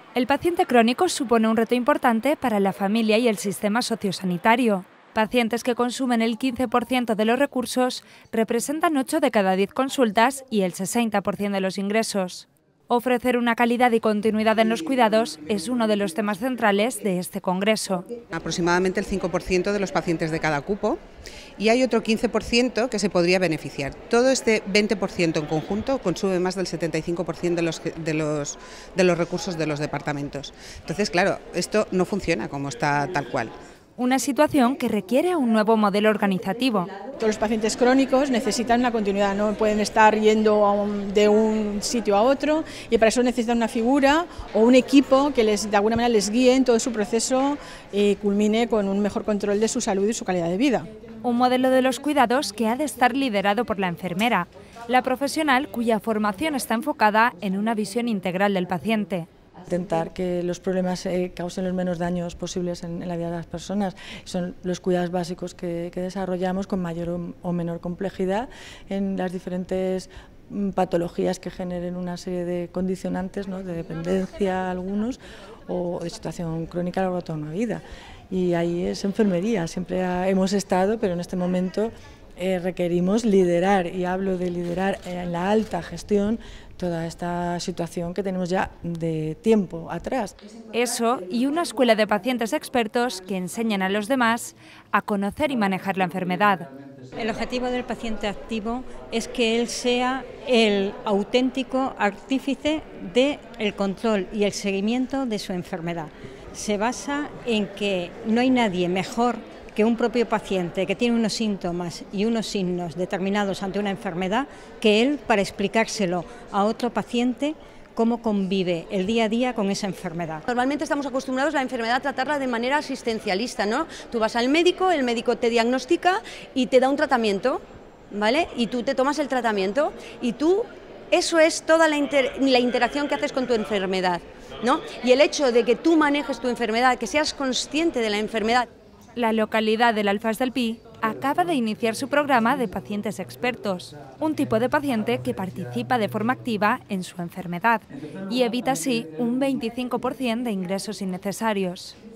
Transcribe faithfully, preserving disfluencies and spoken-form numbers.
El paciente crónico supone un reto importante para la familia y el sistema sociosanitario. Pacientes que consumen el quince por ciento de los recursos representan ocho de cada diez consultas y el sesenta por ciento de los ingresos. Ofrecer una calidad y continuidad en los cuidados es uno de los temas centrales de este congreso. Aproximadamente el cinco por ciento de los pacientes de cada cupo y hay otro quince por ciento que se podría beneficiar. Todo este veinte por ciento en conjunto consume más del setenta y cinco por ciento de los, de, los, de los recursos de los departamentos. Entonces, claro, esto no funciona como está tal cual. Una situación que requiere un nuevo modelo organizativo. Todos los pacientes crónicos necesitan una continuidad, no pueden estar yendo a un, de un sitio a otro y para eso necesitan una figura o un equipo que les, de alguna manera les guíe en todo su proceso y culmine con un mejor control de su salud y su calidad de vida. Un modelo de los cuidados que ha de estar liderado por la enfermera, la profesional cuya formación está enfocada en una visión integral del paciente. Intentar que los problemas eh, causen los menos daños posibles en, en la vida de las personas. Son los cuidados básicos que, que desarrollamos con mayor o, o menor complejidad en las diferentes mm, patologías que generen una serie de condicionantes, ¿no?, de dependencia algunos o de situación crónica a lo largo de toda una vida. Y ahí es enfermería, siempre ha, hemos estado, pero en este momento eh, requerimos liderar, y hablo de liderar en la alta gestión, toda esta situación que tenemos ya de tiempo atrás. Eso y una escuela de pacientes expertos que enseñan a los demás a conocer y manejar la enfermedad. El objetivo del paciente activo es que él sea el auténtico artífice del control y el seguimiento de su enfermedad. Se basa en que no hay nadie mejor que un propio paciente que tiene unos síntomas y unos signos determinados ante una enfermedad, que él para explicárselo a otro paciente cómo convive el día a día con esa enfermedad. Normalmente estamos acostumbrados a la enfermedad a tratarla de manera asistencialista, ¿no? Tú vas al médico, el médico te diagnostica y te da un tratamiento, ¿vale? Y tú te tomas el tratamiento y tú, eso es toda la, inter, la interacción que haces con tu enfermedad, ¿no? Y el hecho de que tú manejes tu enfermedad, que seas consciente de la enfermedad. La localidad del Alfàs del Pi acaba de iniciar su programa de pacientes expertos, un tipo de paciente que participa de forma activa en su enfermedad y evita así un veinticinco por ciento de ingresos innecesarios.